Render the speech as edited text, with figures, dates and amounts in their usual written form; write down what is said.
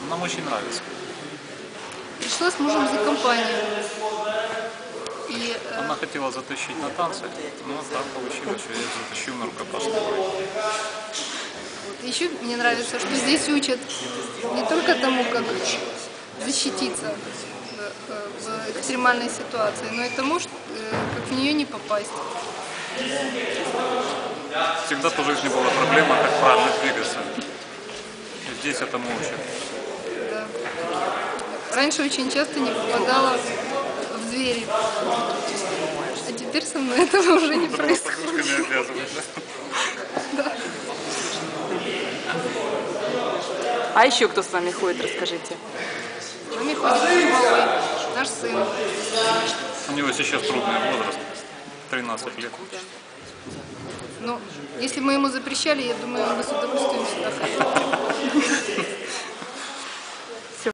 Нам очень нравится. Пришла с мужем за компанию. И Она хотела затащить на танцы, но так получилось, что я затащил на рукопашный бой. еще мне нравится, что здесь учат не только тому, как защититься в экстремальной ситуации, но и тому, как в нее не попасть. Всегда по жизни была проблема, как правильно двигаться. И здесь этому учат. Да. Раньше очень часто не попадала в двери, а теперь со мной этого уже не происходит. Подушками обвязывают, да? Да. А еще кто с вами ходит, расскажите. С нами ходит наш малой, наш сын. У него сейчас трудный возраст, 13 лет. Но если бы мы ему запрещали, я думаю, он бы с удовольствием сюда ходил.